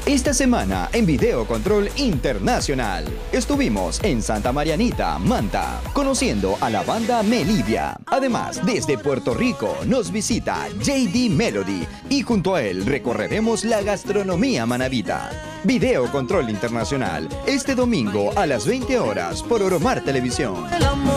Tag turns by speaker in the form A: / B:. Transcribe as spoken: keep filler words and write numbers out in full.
A: Esta semana en Video Control Internacional estuvimos en Santa Marianita, Manta, conociendo a la banda Melivia. Además, desde Puerto Rico nos visita J D Melody y junto a él recorreremos la gastronomía manabita. Video Control Internacional, este domingo a las veinte horas por Oromar Televisión.